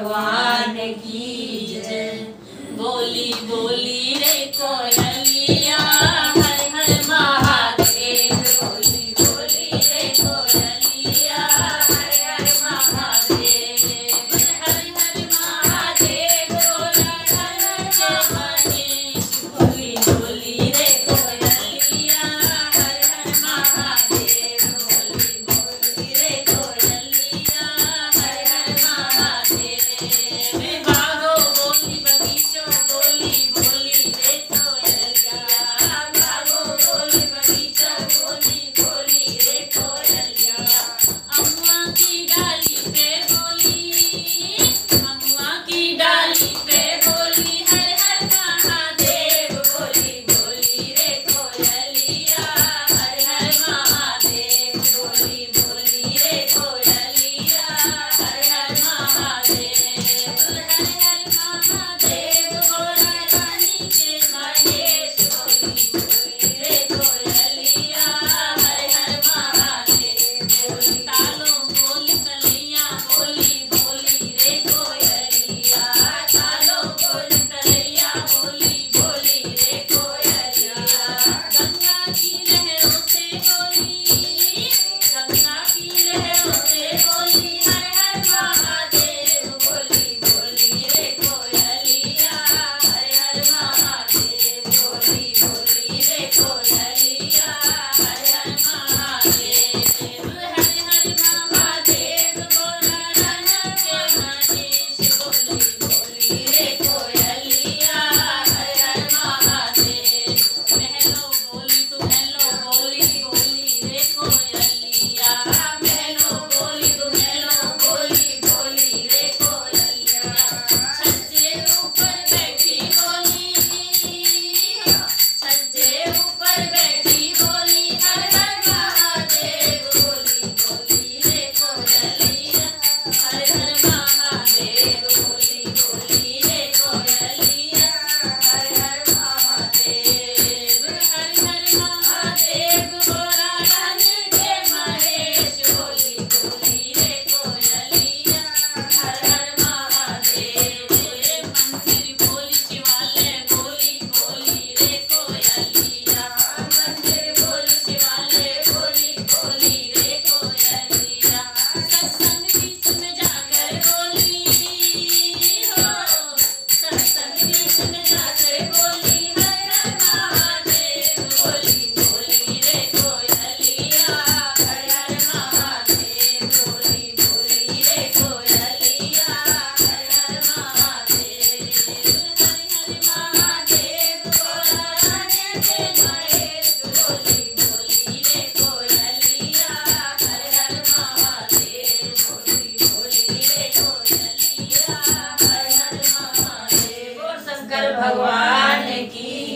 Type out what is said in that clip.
भगवान की जय। बोली बोली रे कोयलिया हर हर महादेव। बोली बोली रे कोयलिया हर हर महादेव। हर हर महादेव बोला हर मनीष। बोली बोली रे कोयलिया हर हर महादेव। बोली बोली रे कोयलिया हर हर महादेव। भागो बोली बगीचो बोली बोली रे कोयलिया। भागो बोली बगीचा बोली बोली रे कोयलिया। अम्मा की डाली पे बोली, अम्मा की डाली पे बोली हर हर महादेव। बोली बोली रे कोयलिया हर हर महादेव। बोली बोली रे कोयलिया हर हर महादेव। हर हर महादेव बोला रानी के महेश। बोली बोली रे कोयलिया हर हर महादेव। बोली तालो बोली कलैया बोली बोली रे कोयलिया। तालो बोली कलैया बोली बोली रे कोयलिया। गंगा की लहरों से बोली, गंगा की लहरों से बोली हर हर महादेव। बोली बोली रे कोयलिया हर हर महादेव। बोली बोली रे कोयलिया हर हर महादेव। हर हर महादेव बोला राजा के मनीष। बोली बोली रे कोयलिया हर हर महादेव। महलो बोली तू महलो बोली बोली रे कोयलिया। महलो बोली तू महलो बोली बोली रे कोयलिया। छज्जे ऊपर बैठी बोली, छज्जे ऊपर बैठी बोली हर हर महादेव। बोली बोली रे कोयलिया हर हर महादेव। बोली बोली रे कोयलिया हर हर महादेव। हर हर महादेव बोला रानी के महेश। बोली बोली रे कोयलिया हर हर महादेव। मंदिर बोली शिवालय बोली बोली रे कोयलिया। मंदिर बोली शिवालय बोली बोली रे कोयलिया। सत्संग बीच में जाकर बोली हो, सत्संग बीच में जाकर बोली हर हर महादेव। बोली बोली रे कोयलिया हर हर महादेव। बोली बोली रे कोयलिया हर हर महादेव। हर हर महादेव बोला रानी के महेश। बोली बोली रे कोयलिया हर हर महादेव। बोली बोली रे कोयलिया हर हर महादेव। शंकर भगवान